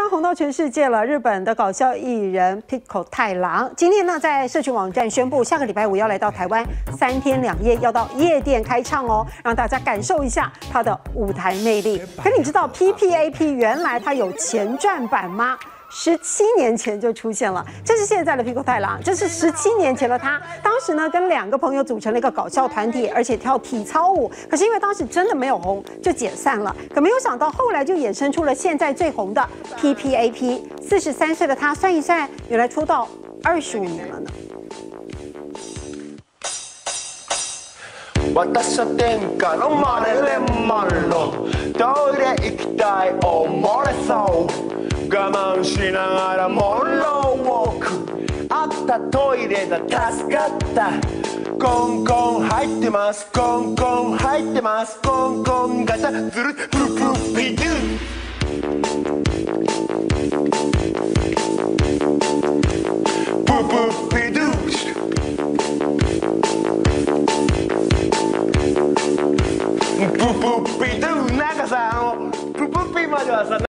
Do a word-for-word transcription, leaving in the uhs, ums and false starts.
红到全世界了。日本的搞笑艺人 Pico 太郎今天呢，在社群网站宣布，下个礼拜五要来到台湾三天两夜，要到夜店开唱哦，让大家感受一下他的舞台魅力。可你知道 P P A P 原来它有前传版吗？ 十七年前就出现了，这是现在的 Pico 太郎，这是十七年前的他。当时呢，跟两个朋友组成了一个搞笑团体，而且跳体操舞。可是因为当时真的没有红，就解散了。可没有想到，后来就衍生出了现在最红的 P P A P。四十三岁的他，算一算，原来出道二十五年了呢。 私は天下のマレレマロトイレ行きたい溺れそう我慢しながらモンローウォークあったトイレだ助かったコンコン入ってますコンコン入ってますコンコンガチャズルプープーピドゥプープーピドゥプープーピドゥなんかさあのプープーピまではさ